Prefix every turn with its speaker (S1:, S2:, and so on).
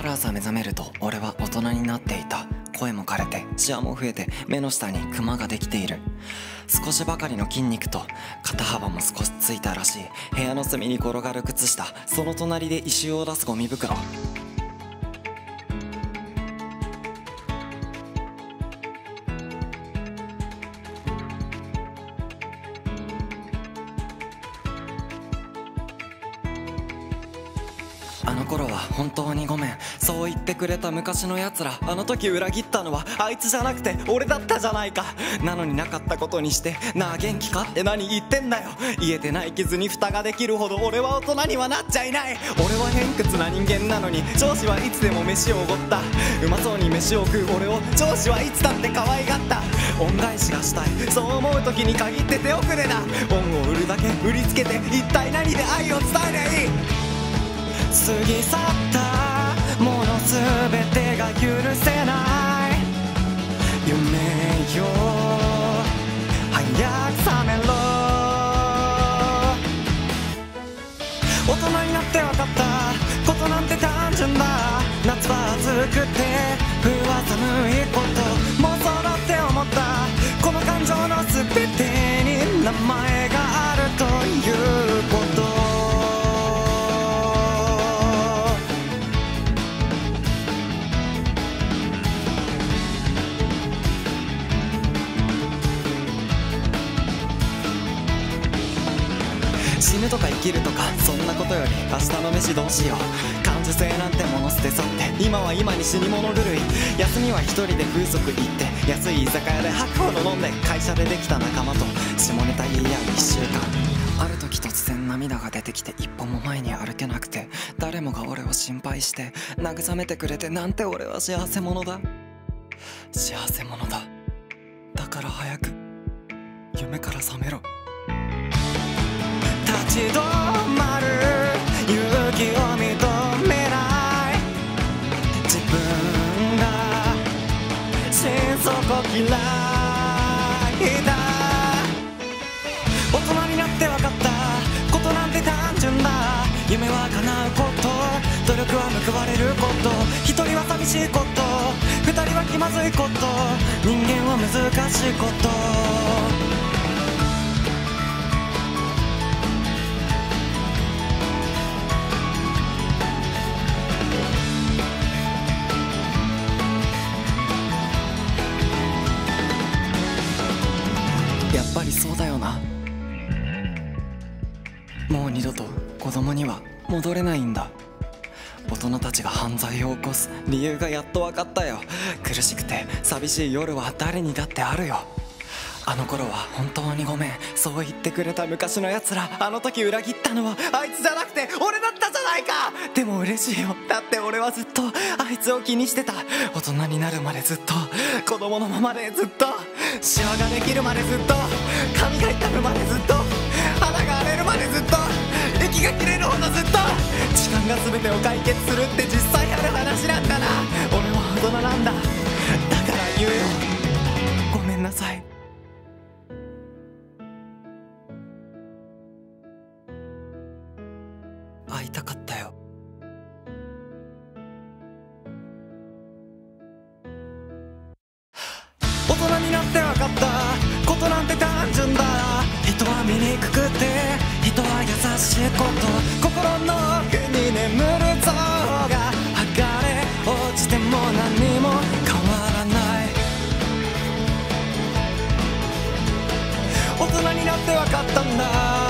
S1: る朝目覚めると俺は大人になっていた。声も枯れてシワも増えて目の下にクマができている。少しばかりの筋肉と肩幅も少しついたらしい。部屋の隅に転がる靴下、その隣で異臭を出すゴミ袋。あの頃は本当にごめん、そう言ってくれた昔の奴ら。あの時裏切ったのはあいつじゃなくて俺だったじゃないか。なのになかったことにして、なあ元気かって何言ってんだよ。癒えてない傷に蓋ができるほど俺は大人にはなっちゃいない。俺は偏屈な人間なのに上司はいつでも飯をおごった。うまそうに飯を食う俺を上司はいつだって可愛がった。恩返しがしたい、そう思う時に限って手遅れだ。恩を売るだけ売りつけて一体何で愛を伝えりゃいい。過ぎ去ったものすべてが許せない夢よ、早く覚めろ。大人になって分かったことなんて単純だ。夏は暑くて冬は寒いこと、もうそうだって思った。この感情のすべてに名前があるということ。死ぬとか生きるとかそんなことより明日の飯どうしよう。感受性なんてもの捨て去って今は今に死に物狂い。休みは一人で風俗行って安い居酒屋で吐くほど飲んで、会社でできた仲間と下ネタ言い合う1週間。ある時突然涙が出てきて一歩も前に歩けなくて、誰もが俺を心配して慰めてくれて、なんて俺は幸せ者だ。幸せ者だ。だから早く夢から覚めろ。立ち止まる勇気を認めない、自分が心底嫌いだ。大人になって分かったことなんて単純だ。夢は叶うこと、努力は報われること、一人は寂しいこと、二人は気まずいこと、人間は難しいこと。やっぱりそうだよな。もう二度と子供には戻れないんだ。大人たちが犯罪を起こす理由がやっと分かったよ。苦しくて寂しい夜は誰にだってあるよ。あの頃は本当にごめん、そう言ってくれた昔の奴ら。あの時裏切ったのはあいつじゃなくて俺だったじゃないか。でも嬉しいよ、だって俺はずっとあいつを気にしてた。大人になるまでずっと子供のままでずっと、シワができるまでずっと、髪が傷むまでずっと、肌が荒れるまでずっと、息が切れるほどずっと。時間が全てを解決するって実際ある話なんだな。俺は大人なんだ、だから言うよ、ごめんなさい。会いたかったよ。大人になって分かったことなんて単純だ。人は醜くて人は優しいこと、心の奥に眠る像が剥がれ落ちても何も変わらない。大人になって分かったんだ。